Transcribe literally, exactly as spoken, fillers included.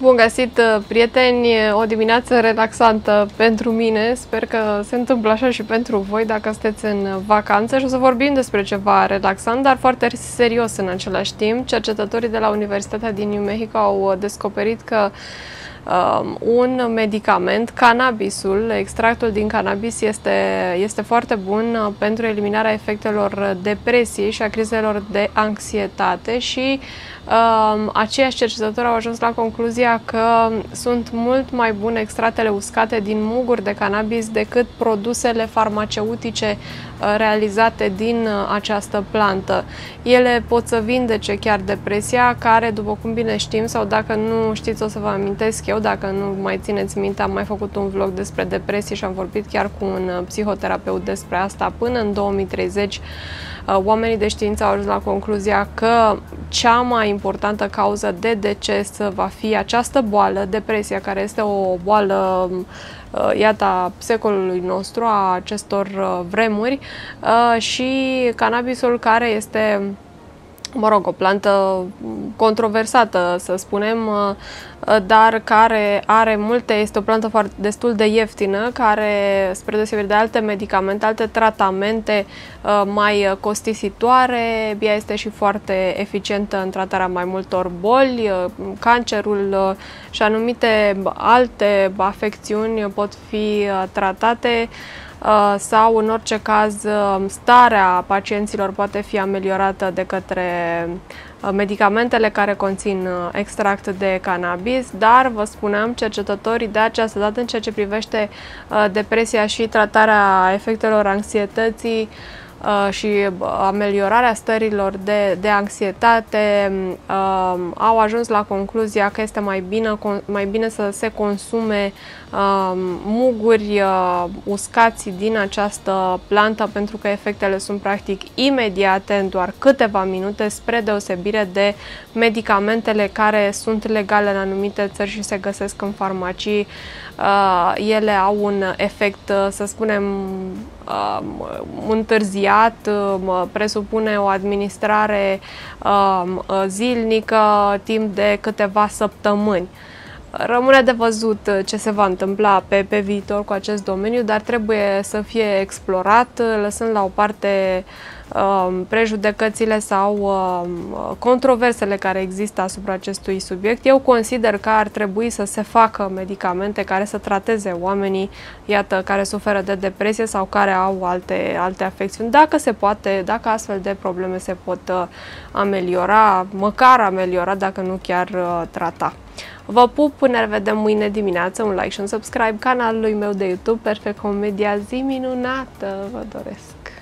Bun găsit, prieteni! O dimineață relaxantă pentru mine. Sper că se întâmplă așa și pentru voi dacă sunteți în vacanță și o să vorbim despre ceva relaxant, dar foarte serios în același timp. Cercetătorii de la Universitatea din New Mexico au descoperit că Um, un medicament, cannabisul, extractul din cannabis este, este foarte bun pentru eliminarea efectelor depresiei și a crizelor de anxietate și um, aceiași cercetători au ajuns la concluzia că sunt mult mai bune extractele uscate din muguri de cannabis decât produsele farmaceutice uh, realizate din uh, această plantă. Ele pot să vindece chiar depresia, care, după cum bine știm, sau dacă nu știți o să vă amintesc eu, dacă nu mai țineți minte, am mai făcut un vlog despre depresie și am vorbit chiar cu un psihoterapeut despre asta. Până în două mii treizeci, oamenii de știință au ajuns la concluzia că cea mai importantă cauză de deces va fi această boală, depresia, care este o boală, iată, a secolului nostru, a acestor vremuri, și cannabisul, care este, mă rog, o plantă controversată, să spunem, dar care are multe, este o plantă foarte, destul de ieftină, care, spre deosebire de alte medicamente, alte tratamente mai costisitoare, ea este și foarte eficientă în tratarea mai multor boli, cancerul și anumite alte afecțiuni pot fi tratate, sau, în orice caz, starea pacienților poate fi ameliorată de către medicamentele care conțin extract de cannabis, dar, vă spuneam, cercetătorii de această dată, în ceea ce privește depresia și tratarea efectelor anxietății și ameliorarea stărilor de, de anxietate, uh, au ajuns la concluzia că este mai bine, mai bine să se consume uh, muguri uh, uscați din această plantă, pentru că efectele sunt practic imediate, în doar câteva minute, spre deosebire de medicamentele care sunt legale în anumite țări și se găsesc în farmacii. Uh, ele au un efect, să spunem, uh, întârziat, uh, presupune o administrare uh, zilnică timp de câteva săptămâni. Rămâne de văzut ce se va întâmpla pe, pe viitor cu acest domeniu, dar trebuie să fie explorat, lăsând la o parte uh, prejudecățile sau uh, controversele care există asupra acestui subiect. Eu consider că ar trebui să se facă medicamente care să trateze oamenii, iată, care suferă de depresie sau care au alte, alte afecțiuni, dacă se poate, dacă astfel de probleme se pot uh, ameliora, măcar ameliora, dacă nu chiar uh, trata. Vă pup, până ne vedem mâine dimineață, un like și un subscribe canalului meu de YouTube, Perfect Home Media. Zi minunată vă doresc!